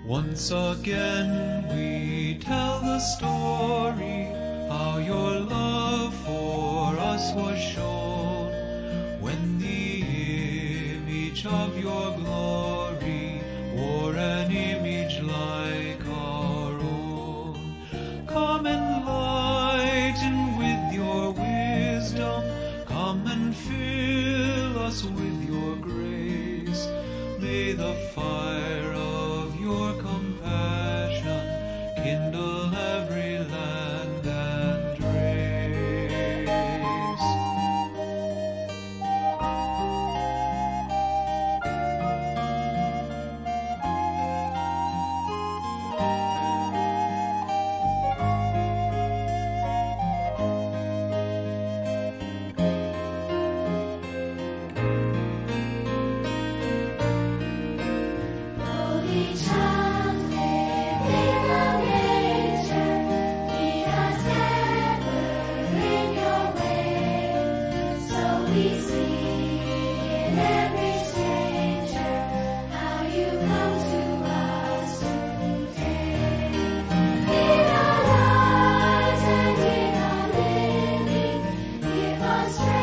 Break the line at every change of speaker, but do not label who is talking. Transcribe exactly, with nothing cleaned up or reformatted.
Once again we tell the story, how your love for us was shown, when the image of your glory wore an image like our own. Come enlighten with your wisdom, come and fill us with your grace. May the fire of your compassion kindle every land and race.
Holy child, live in the manger, lead us ever in your way. So we see in every stranger how you come to us today. In our lives and in our living, give us strength.